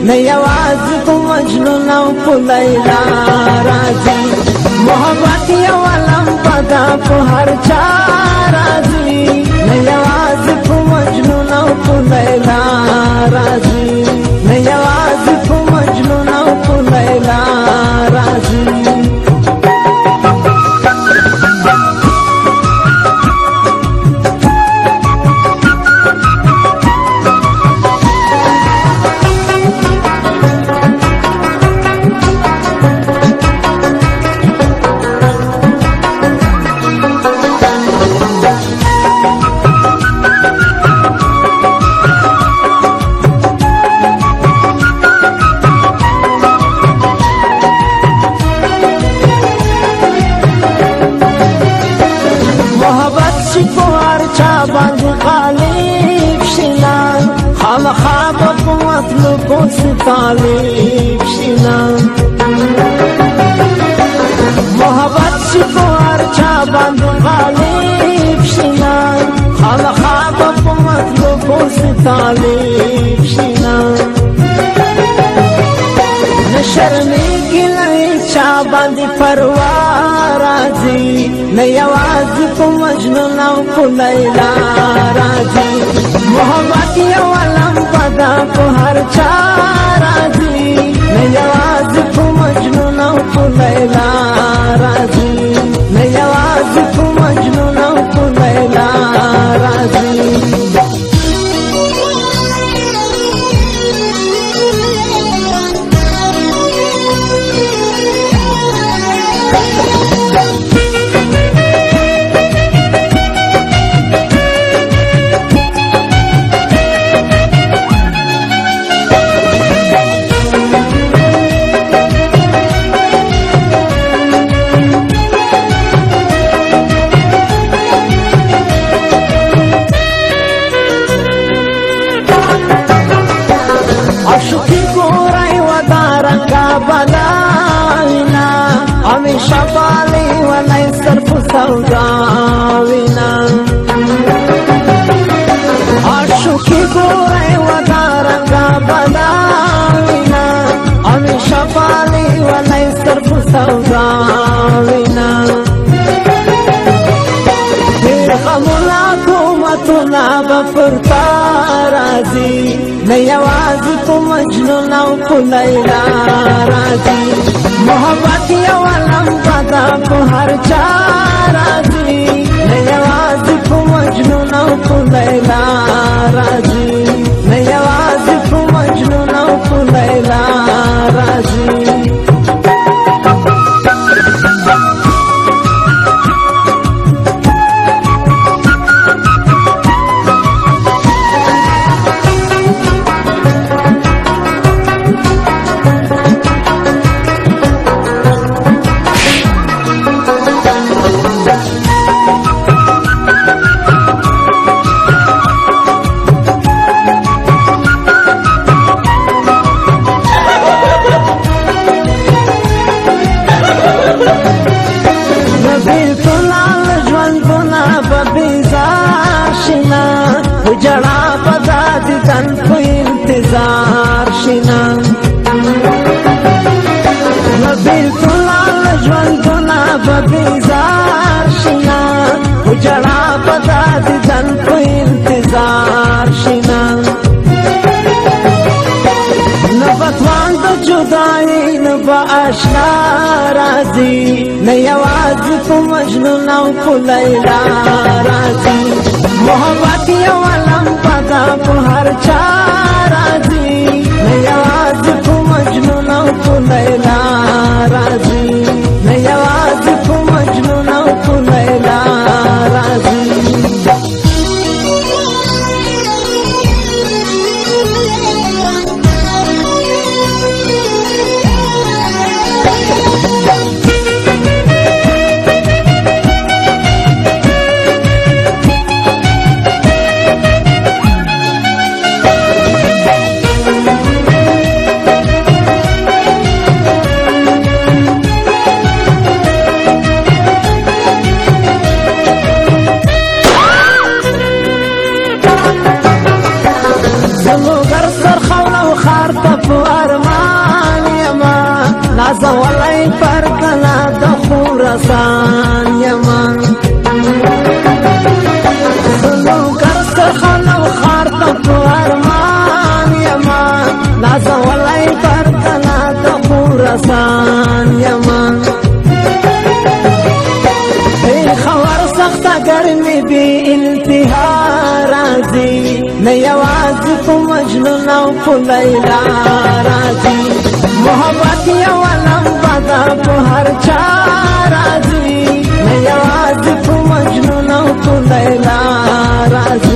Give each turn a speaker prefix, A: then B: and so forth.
A: نه یوازې په مجنون او په لیلا راځي محبت یو لمبه ده په هر چا راځي نه یوازې په مجنون او په لیلا راځي نه یوازې په مجنون او په لیلا راځي طالب شینا محبت شکوار چا باندې غالب شینا خلخاب په مطلب سے طالب شینا نشرمېږي نه چا باندې پروا راځي نه یوازې په مجنون او په لیلا راځي محبت یو لمبه ده په هر چا راځي نه یوازې په مجنون او په لیلا راځي نه یوازې په مجنون او په لیلا راځي شفالي ولا يصرف سوداوينا عشوكي قوري ودارنگا بلاوينا امي شفالي ولا يصرف سوداوينا غمولاتومتنا بفرطا رازي نيوازي په مجنون او په لیلا رازي محبت یو لمبه ده په هر چا راځي نه یوازې په مجنون او په لیلا راځي نه یوازې په مجنون او په لیلا راځي جڑا پتا دی تن کو انتظار شنا نبیل تلال جوندنا ببیزار شنا جڑا پتا دی تن کو انتظار شنا نفتوان دا جدائی نبا اشنا رازی نیوازی کو مجنون او کو لیلا رازی محبت یو لمبه ده په هر چا راځي نه یوازې په مجنون او په لیلا راځي نه یوازې په مجنون او په لیلا راځي نازولی پر کلا د خراسان یما زلو کرس خلو خار ته ارمان یما نازولی پر کلا د خراسان یما خبر سخت گرمی بی انتہا راضی نئی آواز کو مجنون او کو لیلا راضی محبت یو لمبا کو ہر چا راضی نئی آواز کو مجنون او کو لیلا راضی